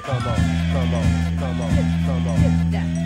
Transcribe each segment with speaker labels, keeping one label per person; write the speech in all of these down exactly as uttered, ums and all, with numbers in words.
Speaker 1: come on, come on, come on, come on.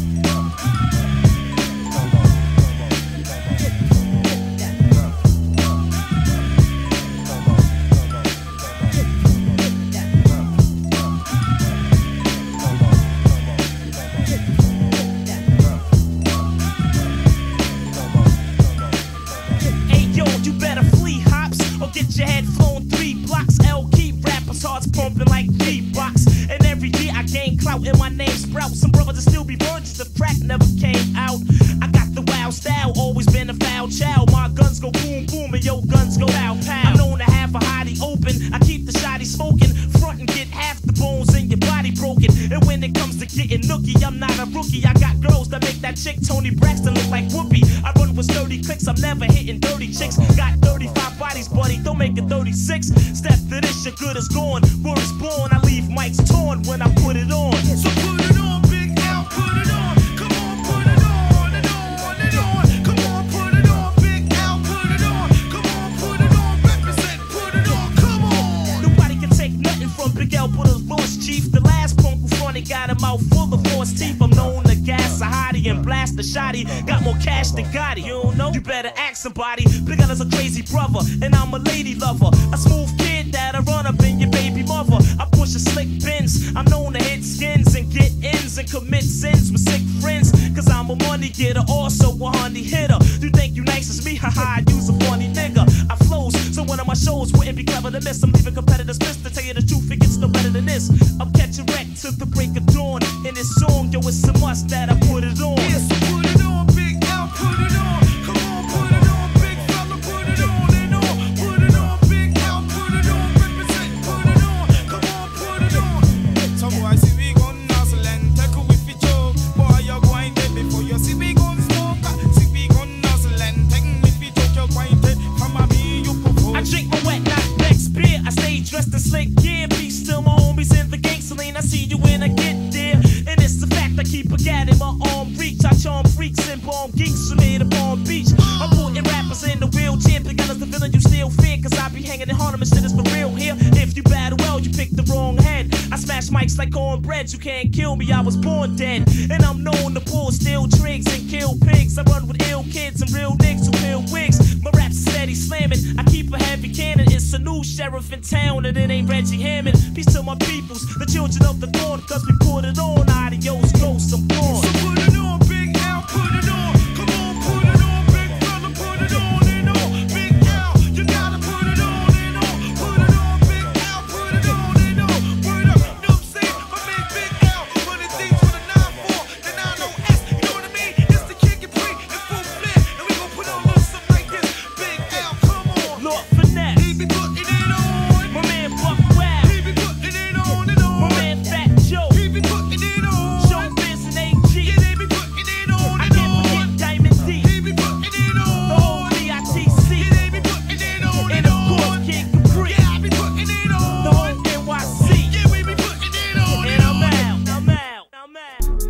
Speaker 2: Get your head flown three blocks. L keep rappers' hearts pumping like beatbox. And every year I gain clout and my name sprouts. Some brothers that still be virgins, the crack never came out. I got the wild style, always been a foul child. My guns go boom boom and your guns go pow pow. I'm known to have a hottie open. I keep the shotty smoking. Front and get half the bones in your body broken. And when it comes to getting nookie, I'm not a rookie. I got girls that make that chick Tony Braxton look like Whoopi. I run with sturdy clicks, I'm never hitting dirty chicks. Got thirty-five bodies, buddy, don't make it thirty-six. Step to this, your good is gone. Word is born, I leave mics torn when I put it on. So put it on, Big L, put it on. Come on, put it on and on and on. Come on, put it on, Big L, put it on. Come on, put it on, represent, put it on, come on. Nobody can take nothing from Big L, but a lost chief. The last punk who fronted got a mouth full of false teeth. I'm known to gas a hottie and blast a shotty. Got more cash than Gotti. You don't know? You better ask somebody. Big L is a crazy brother, and I'm a lady lover. A smooth kid that'll run up in your baby mother. I push a slick Benz. I'm known to hit skins and get ins and commit sins with sick friends. Cause I'm a money getter, also a honey hitter. You think you nice as me? Haha, I use a funny nigga. I flows, so one of my shows wouldn't be clever to miss. I'm leaving competitors pissed. To tell you the truth, it gets no better than this. I'm catching wreck to the break of dawn. In this song, yo, it's a must that I put it on. Yeah, so put it on, Big L, put it on. Come on, put it on, big fella, put it on and on. Put it on, Big L, put it on, represent, put it on. Come on, put it on.
Speaker 3: So boy, see we gon' nuzzle and tackle with the joke. Boy, you're going dead before you see we gon' smoke. See we gon' nuzzle and tackle with the joke. You're going dead. Come on, me, you propose.
Speaker 2: I drink my wet, not next beer. I stay dressed in slick gear. Be still my homies in the gangster lane. I see you when I get there. And it's the fact I keep a gat in my arm reach. I charm freaks and bomb geeks from here to Palm Beach. I'm putting rappers in the wheelchair. Big L is the villain you still fear. Cause I be hanging in Harlem and shit is for real here. If you battle well, you pick the wrong head. I smash mics like cornbread. You can't kill me, I was born dead. And I'm known to pull steel trigs and kill pigs. I run with ill kids and real niggas who peel wigs. My rap's steady slamming. I keep a heavy cannon. It's a new sheriff in town and it ain't Reggie Hammond. Peace to my peoples, the children of the dawn. Cause we put it on. Adios, ghost, I'm gone.
Speaker 3: So put it on, Big L, put it on. Come on, put it on, big fella, put it on and on. Big L, you gotta put it on and on. Put it on, Big L, put it on and on. Word up, know what I'm saying? My man Big L, put it deep for the nine four, the nine oh S. You know what I mean? It's the kid get free and full flip. And we gon' put on a little something like this. Big L, come on.
Speaker 2: Lord Finesse.
Speaker 3: He be putting it on.
Speaker 2: My man Buck Wild.
Speaker 3: He be putting it on and on.
Speaker 2: My man Fat Joe.
Speaker 3: He be putting it on.
Speaker 2: Showbiz and A G.
Speaker 3: Yeah, they be putting it on
Speaker 2: I
Speaker 3: and
Speaker 2: can't
Speaker 3: on.
Speaker 2: forget Diamond D.
Speaker 3: He be putting it on.
Speaker 2: The whole D I T C.
Speaker 3: Yeah, they be putting it on
Speaker 2: And
Speaker 3: and
Speaker 2: of course
Speaker 3: on.
Speaker 2: Kid Capri.
Speaker 3: Yeah, I be putting it on.
Speaker 2: The whole N Y C.
Speaker 3: Yeah, we be putting it on
Speaker 2: And
Speaker 3: and
Speaker 2: I'm
Speaker 3: on.
Speaker 2: out, I'm out, I'm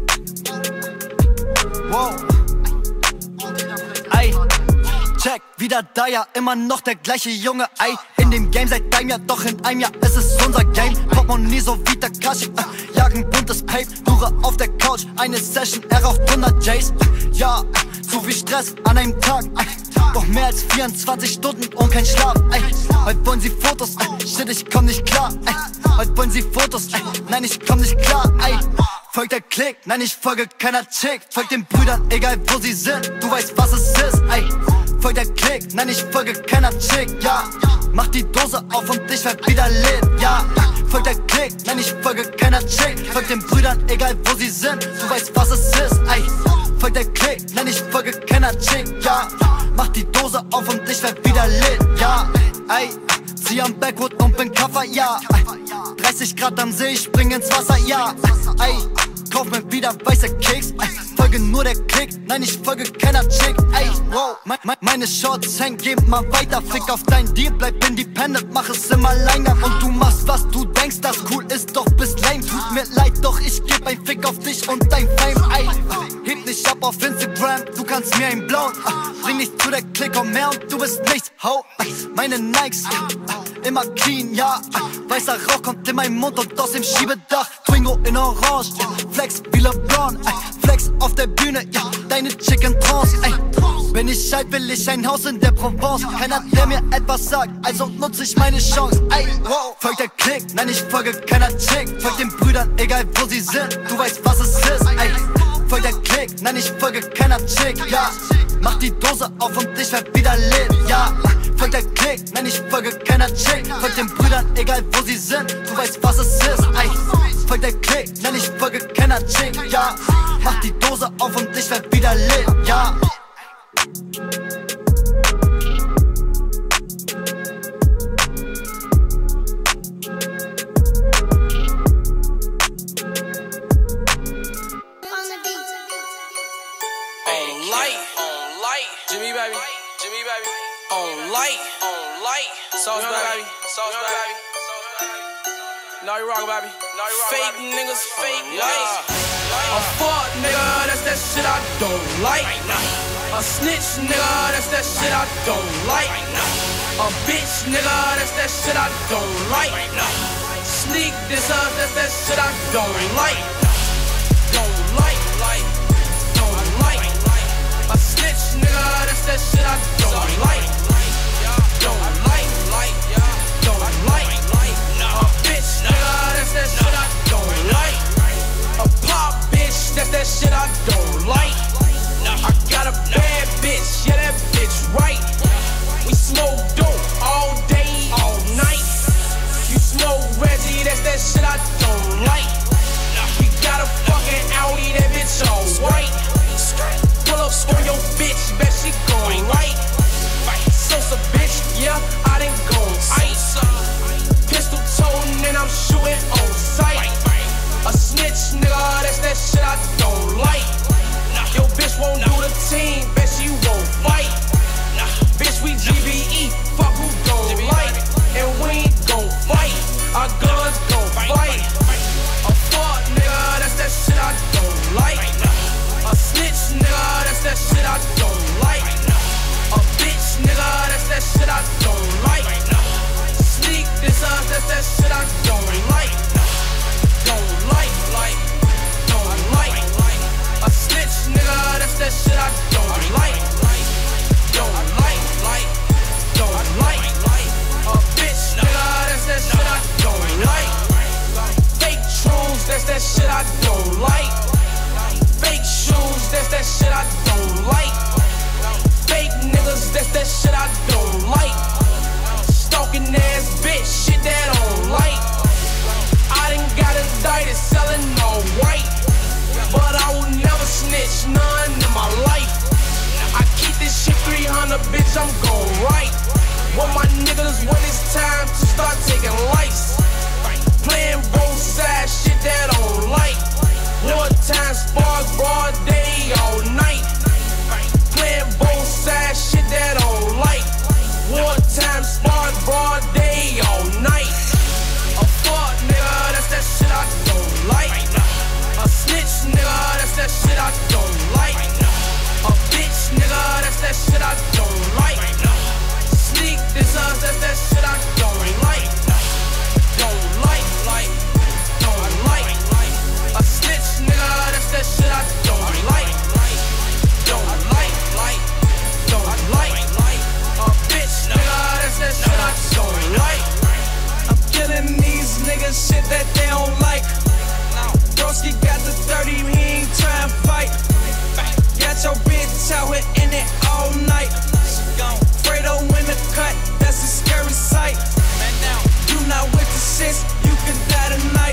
Speaker 2: out.
Speaker 4: Wow. Ey, check, wieder da, ja, immer noch der gleiche Junge, ey. In dem Game seit einem Jahr, doch in einem Jahr ist es unser Game. Portemonnaie so wie Takashi, äh, jagen buntes Pape, Dure auf der Couch, eine Session, er raucht hundert J's. Äh, ja, äh, zu viel Stress an einem Tag, ey. Doch mehr als vierundzwanzig Stunden und kein Schlaf, ey. Heute wollen sie Fotos, ey. Shit, ich komm nicht klar, ey. Heute wollen sie Fotos, ey. Nein, ich komm nicht klar, ey. Folgt der Klick, nein, ich folge keiner Chick. Folgt den Brüdern, egal wo sie sind, du weißt, was es ist, ey. Folgt der Klick, nein, ich folge keiner Chick, ja. Mach die Dose auf und ich werd wieder lit, ja. Folgt der Klick, nein, ich folge keiner Chick. Folgt den Brüdern, egal wo sie sind, du weißt, was es ist, ey. Folgt der Klick, nein, ich folge keiner Chick, ja. Mach die Dose auf und ich werd wieder lit, ja. Ey, zieh am Backwood und bin Kaffer, ja. dreißig Grad am See, ich spring ins Wasser, ja. Ey, kauf mir wieder weiße Keks, ey. Folge nur der Klick, nein, ich folge keiner Chick, ey. Wow, me me meine Shorts hängen, geb mal weiter. Fick auf dein Deal, bleib independent, mach es immer länger. Und du machst, was du denkst, das cool ist, doch bist lame. Tut mir leid, doch ich geb ein Fick auf dich und dein Fame, ey. heb nicht ab auf Instagram, du kannst mir einen blauen. Bring dich zu der Klick, komm her und du bist nichts, ho. Meine Nikes, immer clean, ja. Weißer Rauch kommt in meinen Mund und aus dem Schiebedach. Twingo in Orange, Flex wie LeBron, Flex auf der Bühne, ja. Deine Chicken Trance, ey. Wenn ich alt will ich ein Haus in der Provence. Keiner, der mir etwas sagt, also nutze ich meine Chance, ey. Wow. Folgt der Klick, nein, ich folge keiner Chick. Folgt den Brüdern, egal wo sie sind, du weißt, was es ist, ey. Folgt der Klick, nein, ich folge keiner Chick, ja. Mach die Dose auf und ich werd wieder lit, ja. Folgt der Klick, nein, ich folge keiner Chick. Folgt den Brüdern, egal wo sie sind, du weißt, was es ist, ey. Folgt der Klick, nein, ich folge keiner Chick, ja. Mach die Dose auf und ich werd wieder lit, ja.
Speaker 3: Jimmy baby, Jimmy baby, on light, on light, sauce baby, sauce baby. Now you rock baby, now you rock fake baby. Niggas, fake light. A fuck nigga, that's that shit I don't like. A snitch nigga, that's that shit I don't like. A bitch nigga, that's that shit I don't like. Sneak this up, that's that shit I don't like. Don't like, like, don't like. A snitch nigga, that's that shit I don't like. Don't like, like, don't like. A bitch nigga, that's that shit I don't like. A pop bitch, that's that shit I don't like. I got a bad bitch, yeah that bitch right. We smoke dope all day, all night. You smoke Reggie, that's that shit I don't like. We got a fucking Audi, that bitch all white. Pull up on your bitch, bet she gon' right. Sosa bitch, yeah, I done gon' ice. Pistol toting and I'm shooting on sight. A snitch, nigga, that's that shit I don't like. Your bitch won't do the team, bet she won't fight. Bitch, we G B E, fuck who gon' like. And we ain't gon' fight, our guns gon' fight. A fuck, nigga, that's that shit I don't like. A snitch, nigga, that's that shit I don't like. A bitch, nigga, that's that shit I don't like. Sneak this up, that's that shit I don't like. Don't like, like, don't like. A snitch, nigga, that's that shit I don't like. Don't like, like, don't like. A bitch, nigga, that's that shit I don't like. Fake truths, that's that shit I don't like. Fake shoes, that's that shit I don't like. Fake niggas, that's that shit I don't like. Stalking ass bitch, shit that I don't like. I done got indicted selling all white, but I will never snitch none in my life. I keep this shit three hundred, bitch, I'm gon' right. What my niggas when it's time to start taking lives. Playing both sides, shit that I don't like. War time spark, broad day, all night. Playing both sides, shit that I don't like. War time spark, broad day, all night. A fuck nigga, that's that shit I don't like. A snitch nigga, that's that shit I don't like. A bitch nigga, that's that shit I don't like. Sneak this up, that's that shit I don't like. Don't like, like, don't like. A snitch nigga, that's that shit I don't like. Don't like, like, don't like. A bitch nigga, that's that shit I don't like. I'm killing these niggas shit that they don't like. Broski got the thirty, he ain't tryna fight. Got your bitch out here in it all night. Fredo in the cut, that's a scary sight. You not with the shits, you can die tonight.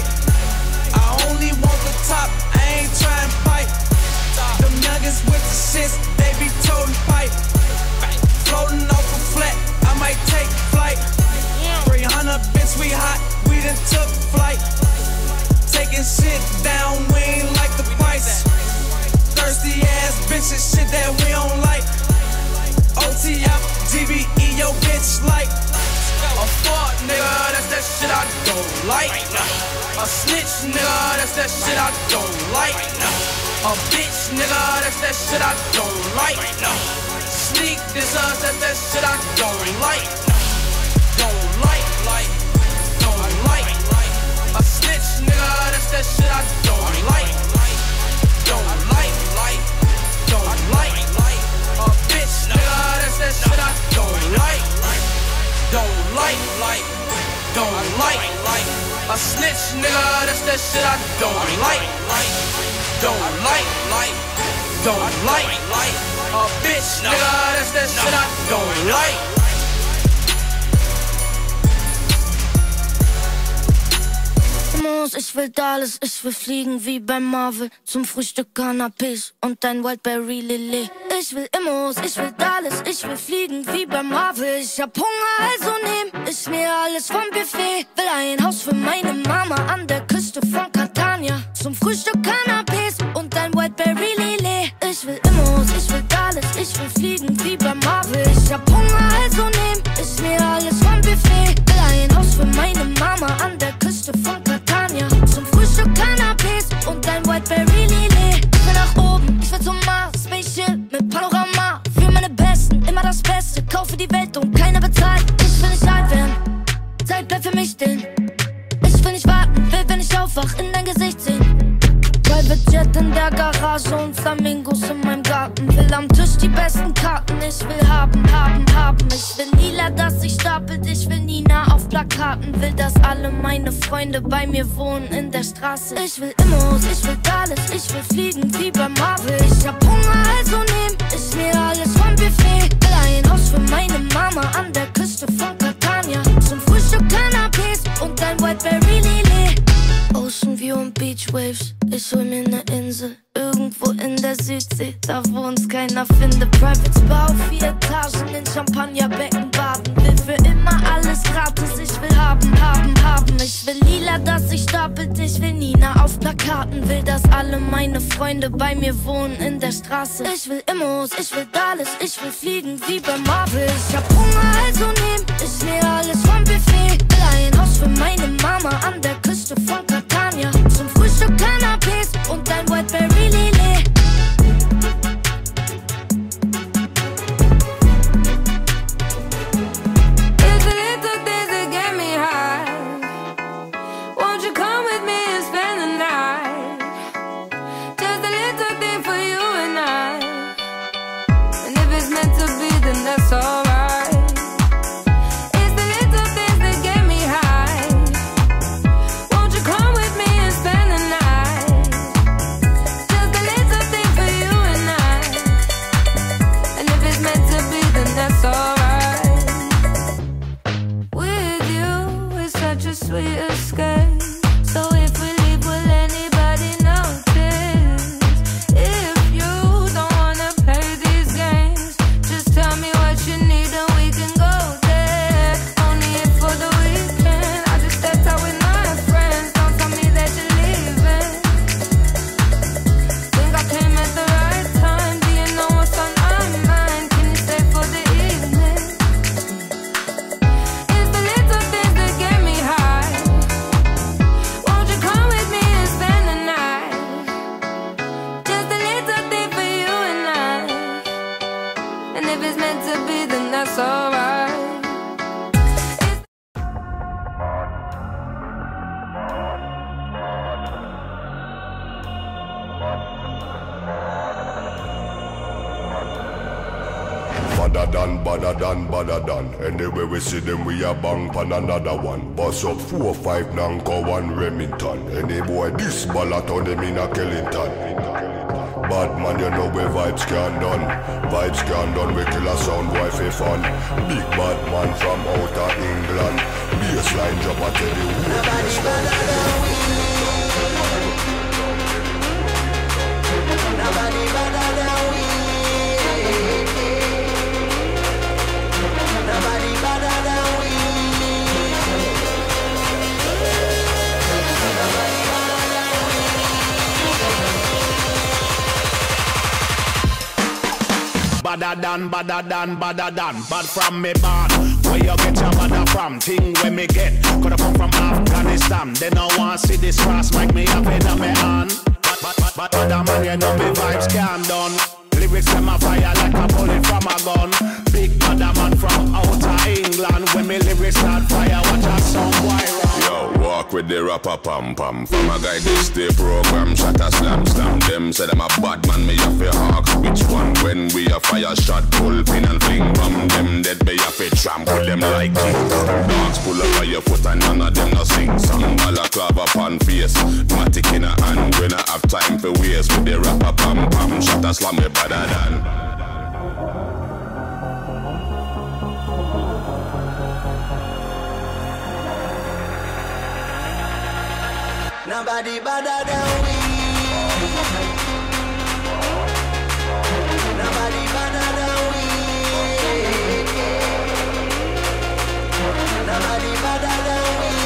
Speaker 3: I only want the top, I ain't tryna fight. Them nuggets with the shits, they be toting pipe. Floating off a flat, I might take flight. three hundred bitch, we hot, we done took flight. Taking shit down, we ain't like the price. Thirsty ass bitches, shit that we don't like. O T F, G B E, yo bitch like. A fuck nigga, that's that shit I don't like. A snitch nigga, that's that shit I don't like. A bitch, nigga, that's that shit I don't like. Sneak this up, that's that shit I don't like. Don't like, like, don't like. A snitch, nigga, that's that shit I don't like. Don't like, like, don't like. A bitch, nigga, that's that shit I don't like. Don't like, like, don't like. A snitch, nigga, that's that shit I don't like. Don't like, like, don't like. A bitch, nigga, that's that shit I don't like.
Speaker 5: Ich will alles, ich will fliegen wie bei Marvel. Zum Frühstück Cannabis und ein Wildberry Lillet. Ich will Immos, ich will alles, ich will fliegen wie bei Marvel. Ich hab Hunger, also nehm ich mir alles vom Buffet. Will ein Haus für meine Mama an der Küste von Catania. Zum Frühstück Cannabis und ein Wildberry Lillet. Ich will Immos, ich will alles, ich will fliegen wie bei Marvel. Ich hab Hunger, also nehm ich mir alles vom Buffet. Will ein Haus für meine Mama an der Küste von Catania. Zum Frühstück Cannabis und ein Wildberry Lillet. Ich will nach oben, ich will zum Mars, Spaceship mit Panorama. Für meine Besten, immer das Beste. Kaufe die Welt und keiner bezahlt. Ich will nicht alt werden, Zeit bleibt für mich stehen. Ich will nicht warten, will, wenn ich aufwach, in dein Gesicht sehen. Private Jet in der Garage und Flamingos in meinem Garten. Will am Tisch die besten Karten. Ich will haben, haben, haben. Ich will Lila, dass sich stapelt. Ich will Nina auf Plakaten. Will, dass alle meine Freunde bei mir wohnen in der Straße. Ich will Immos, ich will alles. Ich will fliegen wie bei Marvel. Ich hab Hunger, also nehm ich mir alles vom Buffet. Will ein Haus für meine Mama an der Küste von Catania. Zum Frühstück Cannabis und ein Wildberry Lillet. Ocean View und Beach Waves, ich hol mir ne Insel irgendwo in der Südsee, da wo uns keiner findet. Private Spa auf vier Etagen in Champagnerbecken baden. Will für immer alles gratis, ich will haben, haben, haben. Ich will Lila, dass sich stapelt, ich will Nina auf Plakaten. Will, dass alle meine Freunde bei mir wohnen in der Straße. Ich will Immos, ich will alles, ich will fliegen wie bei Marvel. Ich hab Hunger, also nehm ich mir alles vom Buffet. Will ein Haus für meine Mama an der Küste von Catania. Zum Frühstück Cannabis und ein Wildberry Lillet.
Speaker 6: It's the little things that get me high. Won't you come with me and spend the night? Just a little thing for you and I. And if it's meant to be, then that's alright. It's the little things that get me high. Won't you come with me and spend the night? Just a little thing for you and I. And if it's meant to be, then that's alright. With you, it's such a sweet escape. So if we leave, will anybody notice? If you don't wanna play these games, just tell me what you need and we can go there. Only if for the weekend, I just stepped out with my friends. Don't tell me that you're leaving. Think I came at the right time. Do you know what's on my mind? Can you stay for the evening? It's the little things that get me high. Won't you come with me and spend the night? Just a little thing for you and I. And if it's meant to be, then that's alright.
Speaker 7: Badder than, badder than, badder than. Anyway we see them, we a bang pan another one. Bust up four, five, Nanko, one Remington. Any boy this ballot on them in a Kellington. Bad man, you know where vibes can done. Vibes can done, we kill a sound boy for fun. Big bad man from outer England. Bassline drop a tell you who is
Speaker 8: Nobody better than we. Nobody better than we.
Speaker 9: Badder than, badder than, badder than. Bad from me born. Where you get your badder from? Thing where me get. Coulda come from Afghanistan. They no want see this cross like me have it on me hand. But, but, but, but, man, you know me vibes can't done. Lyrics them a fire like a bullet from a gun. Big bad man from outer England. When me lyrics start fire, watch a song boy run.
Speaker 7: Yo, walk with the rapper pam pam. From a guy this day program, shot a slam slam. Them say them a bad man, me have to hawk. Which one? When we a fire shot, pull pin and fling bomb. Them dead, me have to trample them like king. Dogs pull up on your foot and none of them no sing song. Balaclava pan face, matic in a hand. When I have time for waste with the rapper pam pam. Shot a slam me better than.
Speaker 8: Nobody better than we. Nobody better than we. Nobody better than we.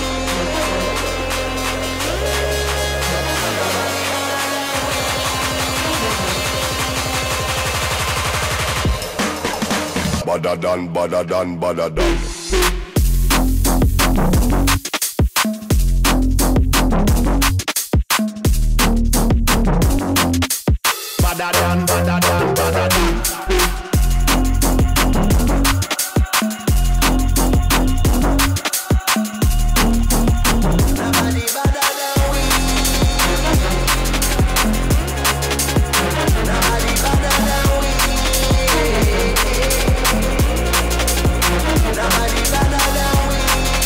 Speaker 7: Badder than, badder than, badder than.
Speaker 9: Badder than, badder than, badder than.
Speaker 8: Nobody better than we. Nobody better than we. Nobody better than we.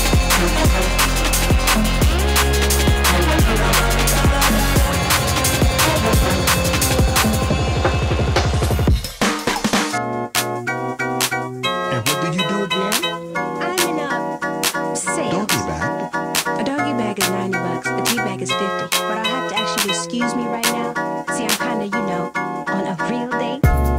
Speaker 10: And what did you do again?
Speaker 11: I'm in a sale.
Speaker 10: Doggy bag.
Speaker 11: A doggy bag is ninety bucks. A tea bag is fifty. But I'll have to actually excuse me right now. See, I'm kind of, you know, on a real date.